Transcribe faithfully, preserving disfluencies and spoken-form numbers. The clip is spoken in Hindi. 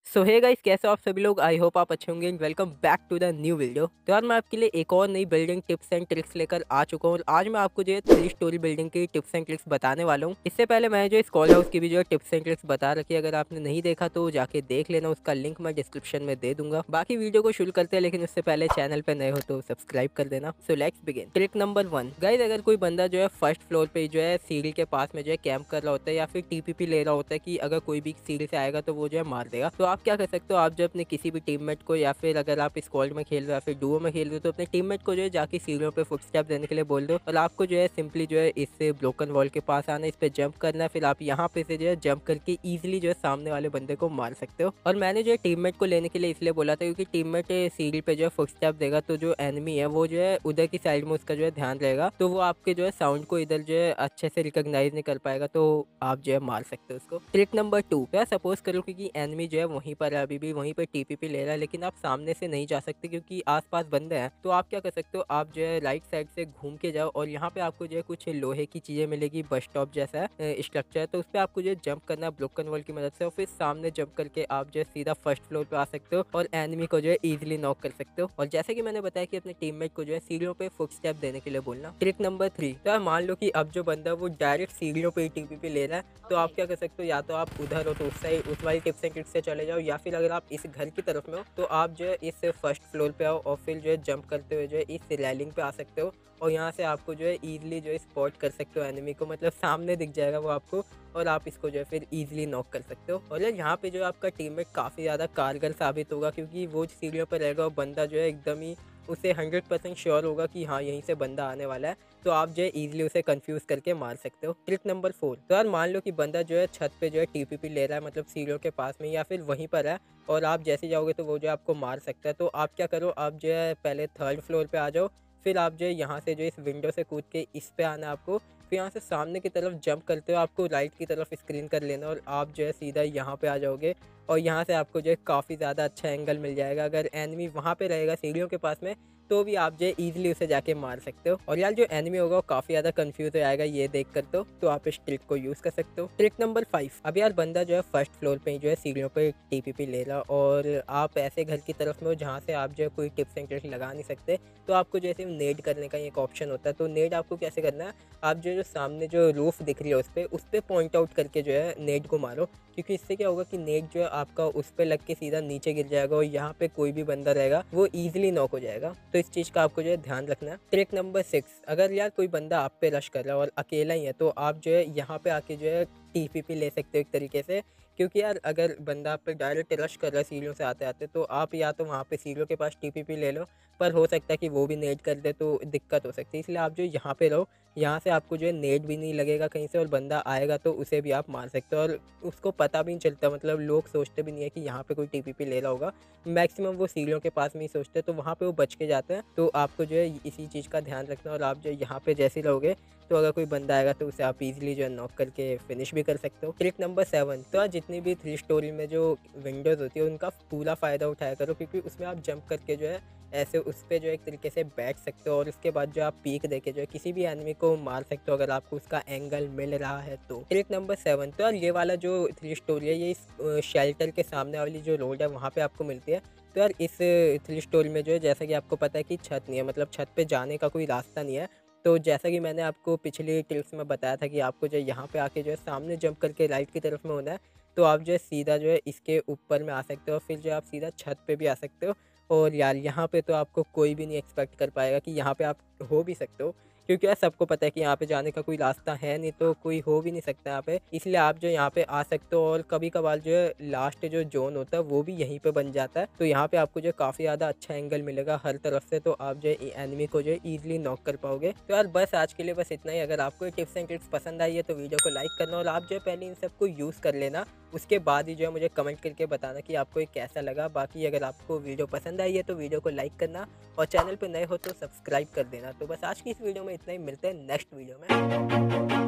सो हे गाइस, कैसे हो आप सभी लोग। आई होप आप अच्छे होंगे and welcome back to the new video. तो यार मैं आपके लिए एक और नई बिल्डिंग टिप्स एंड ट्रिक्स लेकर आ चुका हूँ और आज मैं आपको जो है थ्री स्टोरी बिल्डिंग की टिप्स एंड ट्रिक्स बताने वाला हूँ। इससे पहले मैंने जो स्कॉल हाउस की भी जो है टिप्स एंड ट्रिक्स बता रखी है, अगर आपने नहीं देखा तो जाके देख लेना, उसका लिंक मैं डिस्क्रिप्शन में दे दूंगा। बाकी वीडियो को शुरू करते हैं, लेकिन उससे पहले चैनल पर नए हो तो सब्सक्राइब कर देना। So let's begin. Trick number one guys, अगर कोई बंदा जो है फर्स्ट फ्लोर पे जो है सीढ़ी के पास में जो है कैंप कर रहा होता है या फिर टीपीपी ले रहा होता है कि अगर कोई भी सीढ़ी से आएगा तो वो जो है मार देगा, तो आप क्या कर सकते हो, आप जो अपने किसी भी टीममेट को या फिर अगर आप स्क्वाड में खेल रहे हो या फिर डुओ में खेल रहे हो तो अपने टीममेट को जो है जाके सीढ़ियों पे फुटस्टेप देने के लिए बोल दो और आपको जो है सिंपली जो है इस ब्रोकन वॉल के पास आना, इस पे जंप करना है, फिर आप यहाँ पे से जो है जंप करके इजीली जो है सामने वाले बंदे को मार सकते हो। और मैंने जो है टीममेट को लेने के लिए इसलिए बोला था क्योंकि टीममेट सीढ़ी पे जो है फुटस्टेप देगा तो जो एनिमी है वो जो है उधर की साइड में उसका जो है ध्यान रहेगा, तो वो आपके जो है साउंड को इधर जो है अच्छे से रिकॉग्नाइज नहीं कर पाएगा, तो आप जो है मार सकते हो उसको। ट्रिक नंबर टू, क्या सपोज करो क्योंकि एनिमी जो है वहीं पर है, अभी भी वहीं पर टीपीपी ले रहा है, लेकिन आप सामने से नहीं जा सकते क्योंकि आसपास बंदे हैं, तो आप क्या कर सकते हो, आप जो है राइट साइड से घूम के जाओ और यहाँ पे आपको जो है कुछ लोहे की चीजें मिलेगी, बस स्टॉप जैसा स्ट्रक्चर है, तो उस पर आपको जो है जंप करना है ब्रोकन वॉल की मदद से और फिर सामने जंप करके आप जो है सीधा फर्स्ट फ्लोर पे आ सकते हो और एनिमी को जो है इजीली नॉक कर सकते हो। और जैसे कि मैंने बताया कि अपने टीममेट को जो है सीढ़ियों पे फुट स्टेप देने के लिए बोलना। ट्रिक नंबर थ्री, तो यार मान लो कि अब जो बंदा वो डायरेक्ट सीढ़ियों पे टीपीपी ले रहा है, तो आप क्या कर सकते हो, या तो आप उधर हो तो उस साइड उस वाली टिप्स एंड ट्रिक्स से चले जाओ, या फिर अगर आप इस घर की तरफ में हो तो आप जो है इस फर्स्ट फ्लोर पे आओ और फिर जो है जंप करते हुए जो है इस रेलिंग पे आ सकते हो और यहाँ से आपको जो है इजीली जो है स्पॉट कर सकते हो एनिमी को, मतलब सामने दिख जाएगा वो आपको और आप इसको जो है फिर इजीली नॉक कर सकते हो। और यार यहाँ पे जो है आपका टीममेट काफ़ी ज़्यादा कारगर साबित होगा क्योंकि वो सीढ़ियों पर रहेगा और बंदा जो है एकदम ही उसे हंड्रेड परसेंट श्योर होगा कि हाँ यहीं से बंदा आने वाला है, तो आप जो है इजीली उसे कंफ्यूज करके मार सकते हो। ट्रिक नंबर फोर, तो यार मान लो कि बंदा जो है छत पे जो है टीपीपी ले रहा है, मतलब सीढ़ियों के पास में या फिर वहीं पर है और आप जैसे जाओगे तो वो जो है आपको मार सकता है, तो आप क्या करो, आप जो है पहले थर्ड फ्लोर पे आ जाओ, फिर आप जो है यहाँ से जो इस विंडो से कूद के इस पे आना आपको, फिर यहाँ से सामने की तरफ जंप करते हो आपको राइट की तरफ स्क्रीन कर लेना और आप जो है सीधा यहाँ पे आ जाओगे और यहाँ से आपको जो है काफ़ी ज़्यादा अच्छा एंगल मिल जाएगा। अगर एनिमी वहाँ पे रहेगा सीढ़ियों के पास में तो भी आप जो है ईजिली उसे जाके मार सकते हो। और यार जो एनिमी होगा वो काफ़ी ज़्यादा कंफ्यूज हो जाएगा ये देख कर, तो, तो आप इस ट्रिक को यूज़ कर सकते हो। ट्रिक नंबर फाइव, अब यार बंदा जो है फर्स्ट फ्लोर पे ही जो है सीढ़ियों पे टीपीपी ले रहा और आप ऐसे घर की तरफ में हो जहाँ से आप जो है कोई टिप्स एंड ट्रिक लगा नहीं सकते, तो आपको जैसे नेड करने का एक ऑप्शन होता है, तो नेड आपको कैसे करना है, आप जो जो सामने जो रूफ दिख रही है उस पर उस पर पॉइंट आउट करके जो है नेड को मारो, क्योंकि इससे क्या होगा कि नेड जो है आपका उस पर लग के सीधा नीचे गिर जाएगा और यहाँ पे कोई भी बंदा रहेगा वो ईजिली नॉक हो जाएगा, तो इस चीज़ का आपको जो है ध्यान रखना है। ट्रिक नंबर सिक्स, अगर यार कोई बंदा आप पे रश कर रहा है और अकेला ही है तो आप जो है यहाँ पे आके जो है टीपीपी ले सकते हो एक तरीके से, क्योंकि यार अगर बंदा आप पे डायरेक्ट रश कर रहा है सीढ़ियों से आते आते तो आप या तो वहाँ पे सीढ़ियों के पास टीपीपी ले लो, पर हो सकता है कि वो भी नेट कर दे तो दिक्कत हो सकती है, इसलिए आप जो यहाँ पे रहो, यहाँ से आपको जो है नेट भी नहीं लगेगा कहीं से और बंदा आएगा तो उसे भी आप मार सकते हो और उसको पता भी नहीं चलता, मतलब लोग सोचते भी नहीं है कि यहाँ पे कोई टीपीपी ले रहा होगा, मैक्सिमम वो सीढ़ियों के पास में ही सोचते हैं, तो वहाँ पे वो बच के जाते हैं, तो आपको जो है इसी चीज़ का ध्यान रखना और आप जो यहाँ पे जैसे रहोगे तो अगर कोई बंदा आएगा तो उसे आप इजीली जो है नॉक करके फिनिश भी कर सकते हो। ट्रिक नंबर सेवन, तो आज जितनी भी थ्री स्टोरी में जो विंडोज़ होती है उनका पूरा फ़ायदा उठाया करो, क्योंकि उसमें आप जंप करके जो है ऐसे उस पर जो एक तरीके से बैठ सकते हो और उसके बाद जो आप पीक देके जो है किसी भी एनिमी को मार सकते हो अगर आपको उसका एंगल मिल रहा है तो। ट्रिक नंबर सेवन, तो यार ये वाला जो थ्री स्टोरी है ये इस शेल्टर के सामने वाली जो रोड है वहाँ पे आपको मिलती है, तो यार इस थ्री स्टोरी में जो है जैसा कि आपको पता है कि छत नहीं है, मतलब छत पे जाने का कोई रास्ता नहीं है, तो जैसा कि मैंने आपको पिछली टिप्स में बताया था कि आपको जो यहाँ पे आके जो है सामने जंप करके राइट की तरफ में होना है, तो आप जो है सीधा जो है इसके ऊपर में आ सकते हो, फिर जो आप सीधा छत पे भी आ सकते हो और यार यहाँ पे तो आपको कोई भी नहीं एक्सपेक्ट कर पाएगा कि यहाँ पे आप हो भी सकते हो, क्योंकि यार सबको पता है कि यहाँ पे जाने का कोई रास्ता है नहीं, तो कोई हो भी नहीं सकता यहाँ पे, इसलिए आप जो यहाँ पे आ सकते हो और कभी कभार जो है लास्ट जो जोन होता है वो भी यहीं पे बन जाता है, तो यहाँ पे आपको जो काफ़ी ज़्यादा अच्छा एंगल मिलेगा हर तरफ से, तो आप जो है एनिमी को जो है ईजिली नॉक कर पाओगे। तो यार बस आज के लिए बस इतना ही। अगर आपको ये टिप्स एंड ट्रिक्स पसंद आई है तो वीडियो को लाइक करना और आप जो है पहले इन सबको यूज़ कर लेना, उसके बाद ही जो है मुझे कमेंट करके बताना कि आपको ये कैसा लगा। बाकी अगर आपको वीडियो पसंद आई है तो वीडियो को लाइक करना और चैनल पर नए हो तो सब्सक्राइब कर देना। तो बस आज की इस वीडियो में इतना ही, मिलते हैं नेक्स्ट वीडियो में।